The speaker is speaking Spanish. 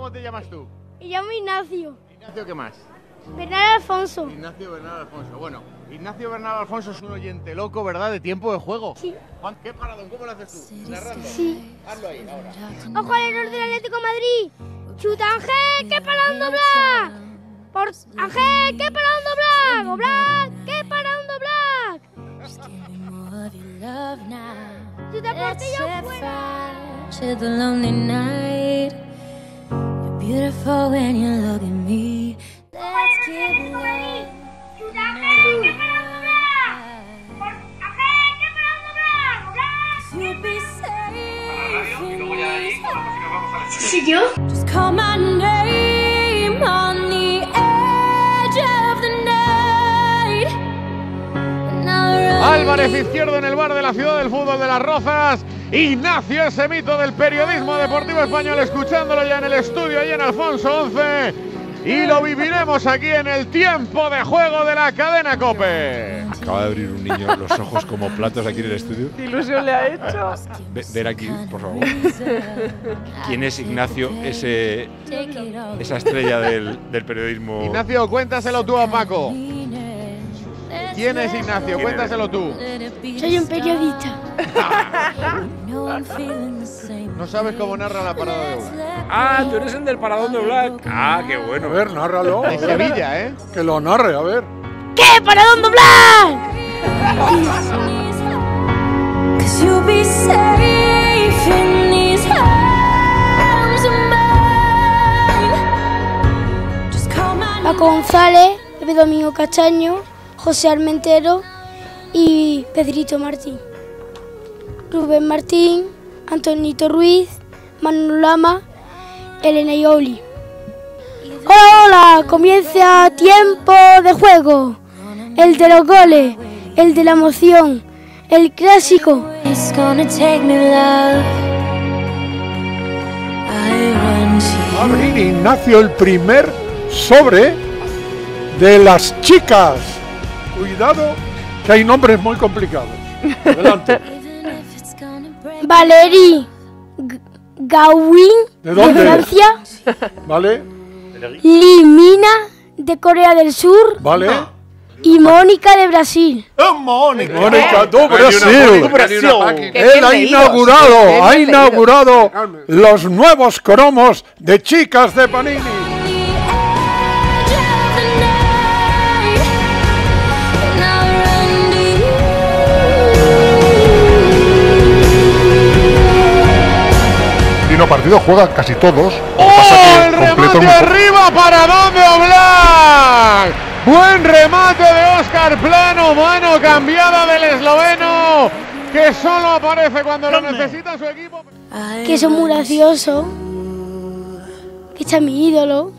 ¿Cómo te llamas tú? Me llamo Ignacio. Ignacio, ¿qué más? Bernal Alfonso. Ignacio Bernal Alfonso. Bueno, Ignacio Bernal Alfonso es un oyente loco, ¿verdad? De tiempo de juego. Sí. Juan, ¿qué paradón? ¿Cómo lo haces tú? Narrando. Sí. Hazlo ahí, ahora. Ojo al error del Atlético de Madrid. Chuta Ángel, ¿qué para un doblar? Por Ángel, ¿qué para un doblar? Oblak, ¿qué para un doblar? Chuta Portillo fuera. To the lonely night, you're beautiful when you look at me. Let's give love. Chuta Ángel, ¿qué para un doblar? Por Ángel, ¿qué para un doblar? Oblak. You'd be safe in these arms. ¿Sí yo? Just call my name on the edge of the night. And I'll run Álvarez Izquierdo en el bar de la ciudad del fútbol de Las Rozas. Ignacio, ese mito del periodismo deportivo español, escuchándolo ya en el estudio allí en Alfonso 11. Y lo viviremos aquí en el tiempo de juego de la cadena COPE. Acaba de abrir un niño los ojos como platos aquí en el estudio. ¿Qué ilusión le ha hecho? Ver aquí, por favor. ¿Quién es Ignacio, esa estrella del periodismo? Ignacio, cuéntaselo tú a Paco. ¿Quién es Ignacio? ¿Quién Cuéntaselo tú. Soy un periodista. No sabes cómo narra la parada de Oblak. Ah, tú eres el del paradón de Oblak. Ah, qué bueno. A ver, nárralo. De Sevilla, ¿eh? Que lo narre, a ver. ¿Qué para un doblar? 'Cause you'll be safe in these arms of mine. Just call my Paco González, Pepe Domingo Castaño, José Armentero y Pedrito Martín. Rubén Martín, Antonito Ruiz, Manu Lama, Elena Ioli. ¡Hola, hola! Comienza tiempo de juego. El de los goles, el de la emoción, el clásico. It's gonna take me, love. I want Va a you. abrir Ignacio el primer sobre de las chicas. Cuidado, que hay nombres muy complicados. Adelante. Even if it's gonna break. Valerie Gawin ¿De dónde? Francia, ¿Vale? Limina de Corea del Sur ¿Vale? y Mónica de Brasil. Mónica do Brasil. Él ha inaugurado los nuevos cromos de chicas de Panini. The edge of the night. And I'll run to you. Dino partido juega casi todos. ¡Oh! El remate arriba para donde Oblak. Buen remate de Óscar Plano, mano cambiada del esloveno, que solo aparece cuando lo necesita su equipo. Que son muy graciosos, que está mi ídolo.